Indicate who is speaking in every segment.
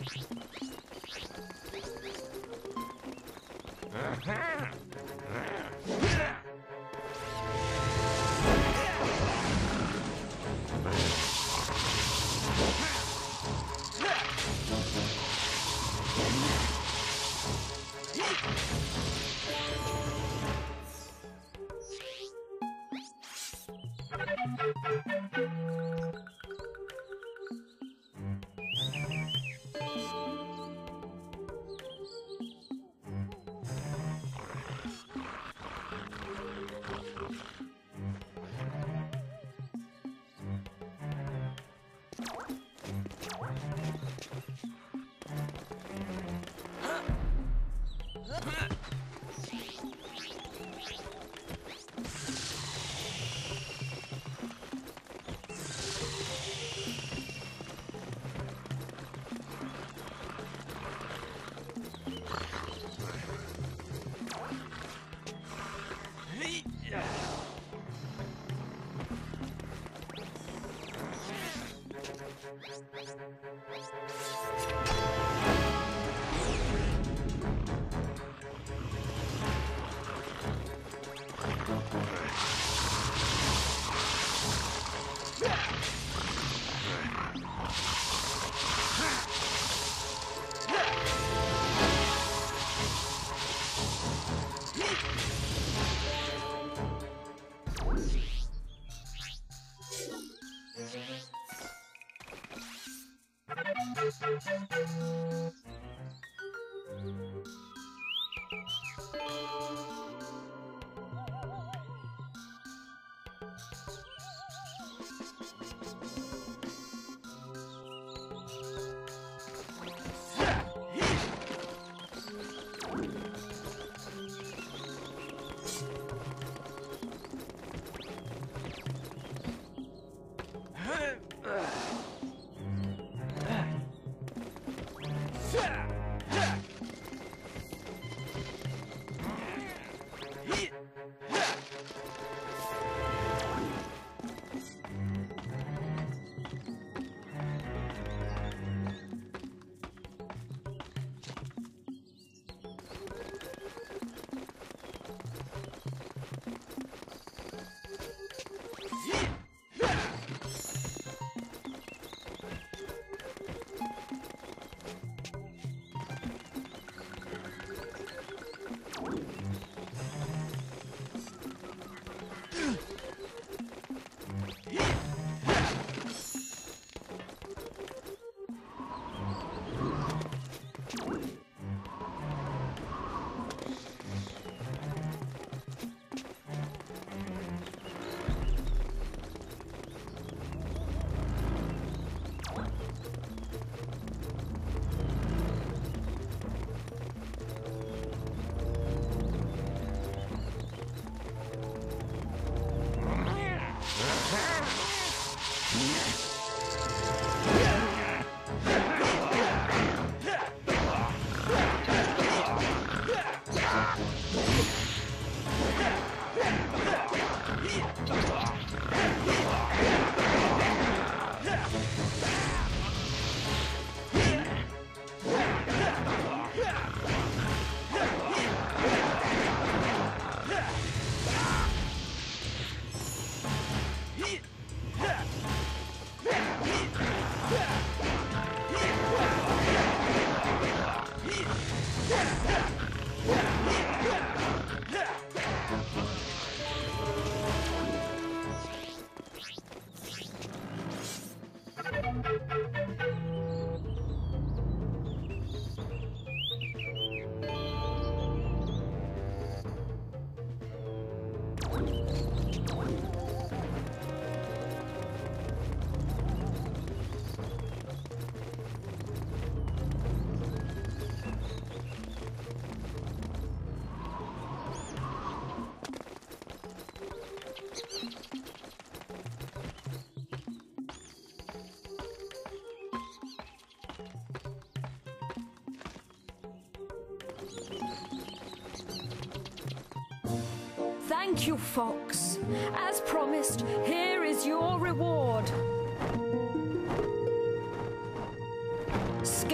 Speaker 1: Thank you, Fox. As promised, here is your reward. Scales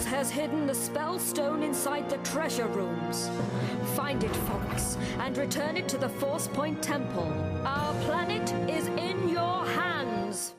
Speaker 1: has hidden the spell stone inside the treasure rooms. Find it, Fox, and return it to the Force Point Temple. Our planet is in your hands.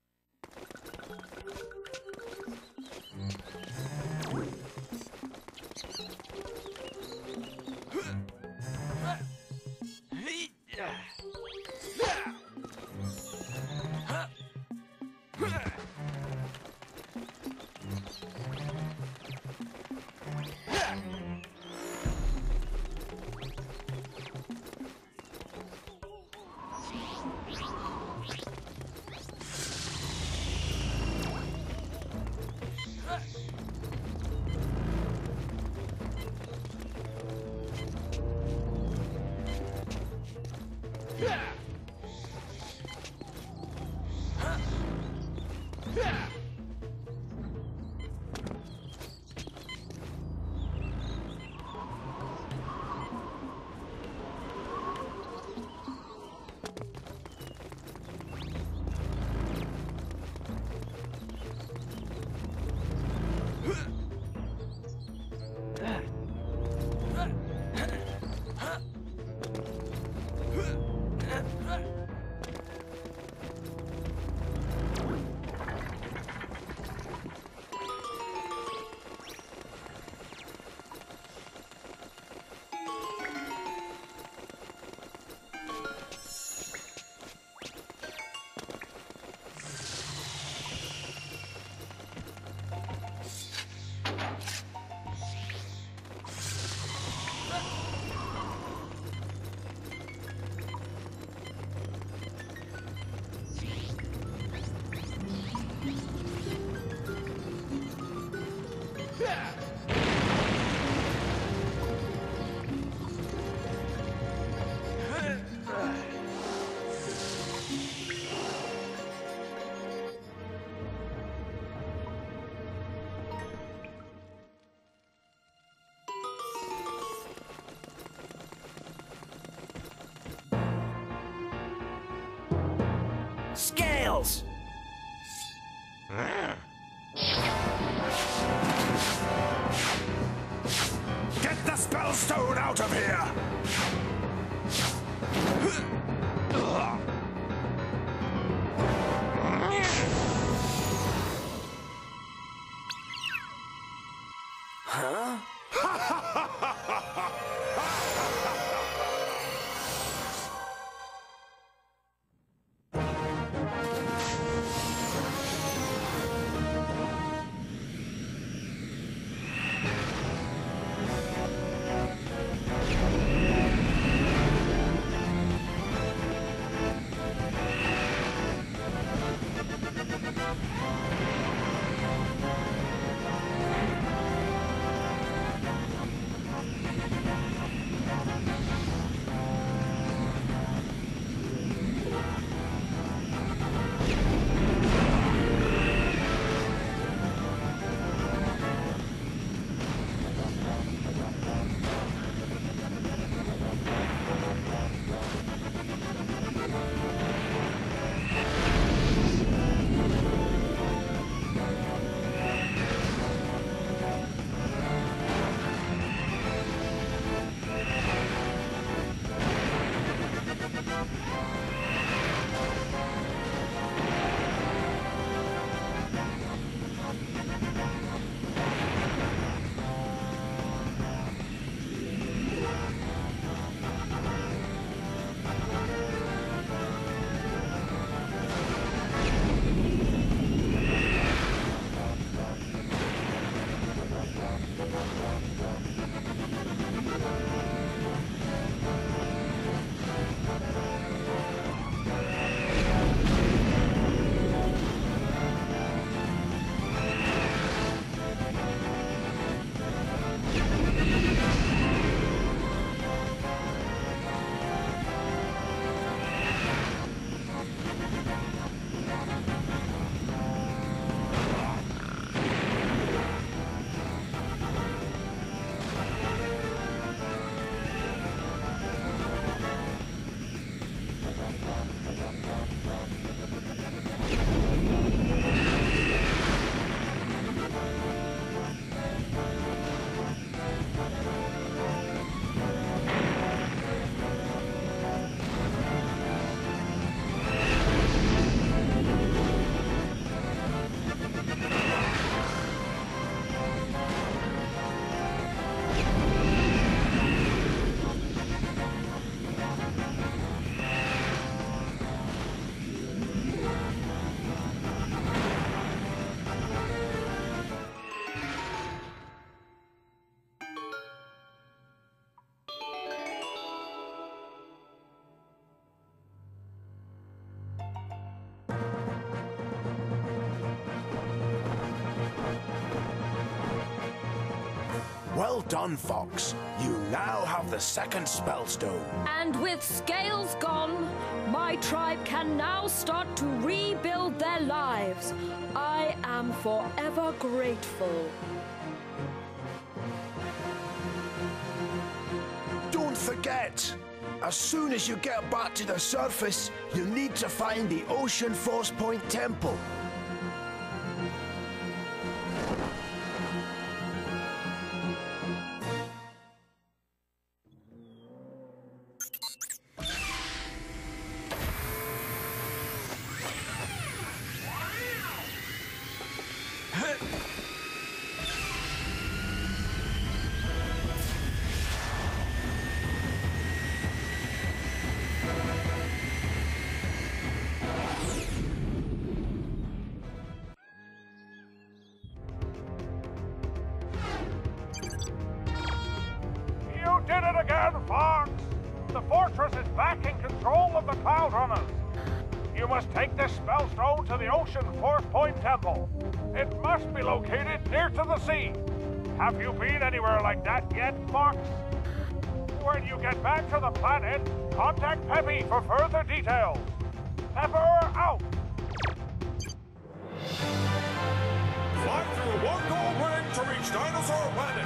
Speaker 2: Scales! Get the spell stone out of here! Huh? Well done, Fox. You now have the second spellstone.
Speaker 1: And with scales gone, my tribe can now start to rebuild their lives. I am forever grateful.
Speaker 2: Don't forget, as soon as you get back to the surface, you need to find the Ocean Force Point Temple.
Speaker 3: You did it again, Fox! The fortress is back in control of the Cloudrunners. You must take this spellstone to the Ocean Force Point Temple. It must be located near to the sea. Have you been anywhere like that yet, Fox? When you get back to the planet, contact Peppy for further details. Pepper out!
Speaker 4: Fly through one gold ring to reach Dinosaur Planet.